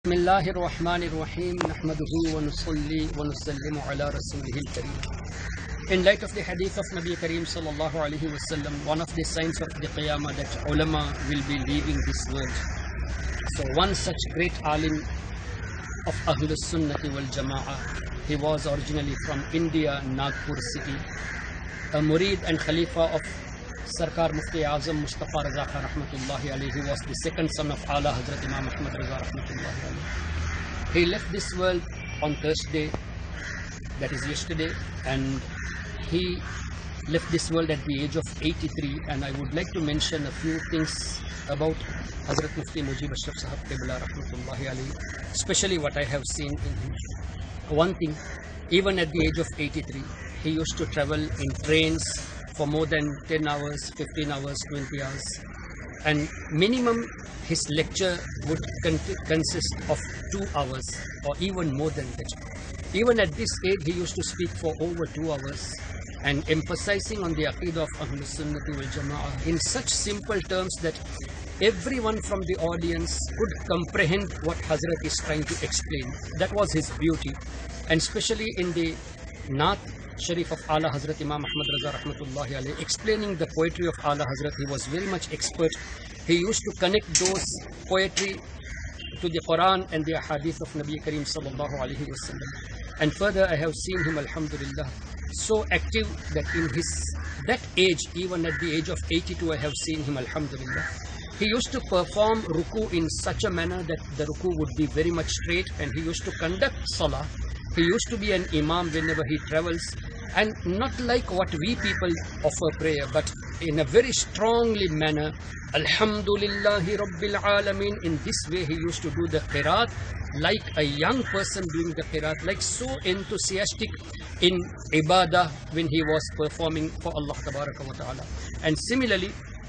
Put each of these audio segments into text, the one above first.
Bismillahir Rahmanir Rahim. Nahmaduhu wa nusalli wa nusallimu ala rasulihil kareem. In light of the hadith of Nabi Kareem sallallahu alaihi wasallam, one of the signs of the Qiyamah that ulama will be leaving this world. So one such great alim of Ahlus Sunnati wal Jama'ah, he was originally from India, Nagpur city, a murid and Khalifa of Sarkar Mufti Azam Mustafa Raza Khan rahmatullahi alayhi. He was the second son of Ala Hazrat Imam Ahmad Raza rahmatullahi alayhi. He left this world on Thursday, that is yesterday, and he left this world at the age of 83. And I would like to mention a few things about Hazrat Mufti Mujib Ashraf Sahab Qibla rahmatullahi alayhi, especially what I have seen in him. One thing, even at the age of 83, he used to travel in trains for more than 10 hours, 15 hours, 20 hours. And minimum his lecture would consist of 2 hours or even more than that. Even at this age, he used to speak for over 2 hours and emphasizing on the Aqeedah of Ahlus Sunnati wal Jama'ah in such simple terms that everyone from the audience could comprehend what Hazrat is trying to explain. That was his beauty. And especially in the Naat Sharif of Ala Hazrat Imam Ahmad Raza rahmatullahi alayhi, explaining the poetry of Ala Hazrat, he was very much expert. He used to connect those poetry to the Quran and the hadith of Nabi Kareem sallallahu alayhi wasallam. And further, I have seen him, alhamdulillah, so active that in that age, even at the age of 82, I have seen him, alhamdulillah. He used to perform ruku in such a manner that the ruku would be very much straight, and he used to conduct salah. He used to be an imam whenever he travels, and not like what we people offer prayer, but in a very strongly manner, Alhamdulillahi Rabbil Alameen. In this way he used to do the qiraat like a young person doing the qiraat, like so enthusiastic in ibadah when he was performing for Allah Tabaraka wa Ta'ala. And similarly,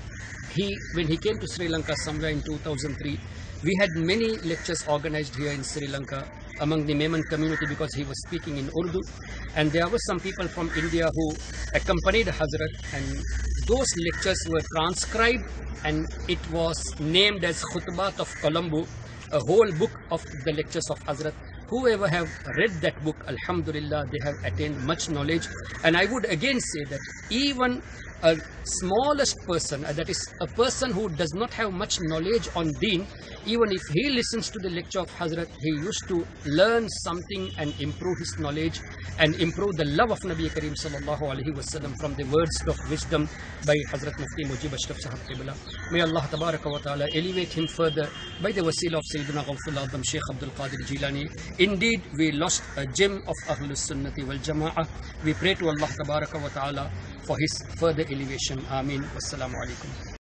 when he came to Sri Lanka somewhere in 2003, we had many lectures organized here in Sri Lanka among the Memon community because he was speaking in Urdu, and there were some people from India who accompanied Hazrat, and those lectures were transcribed and it was named as Khutbat of Colombo, a whole book of the lectures of Hazrat. Whoever have read that book, alhamdulillah, they have attained much knowledge. And I would again say that even a smallest person, that is a person who does not have much knowledge on deen, even if he listens to the lecture of Hazrat, he used to learn something and improve his knowledge and improve the love of Nabi Kareem sallallahu alaihi wasallam from the words of wisdom by Hazrat Mufti Mujib Ashraf Sahab Qibla. May Allah Tabaraka wa Ta'ala elevate him further by the wasila of Sayyidina Ghawthul Azam Shaykh Abdul Qadir Jilani. Indeed, we lost a gem of Ahlus Sunnati wal Jama'ah. We pray to Allah Tabaraka wa Ta'ala for his further elevation. Ameen. Wassalamu alaikum.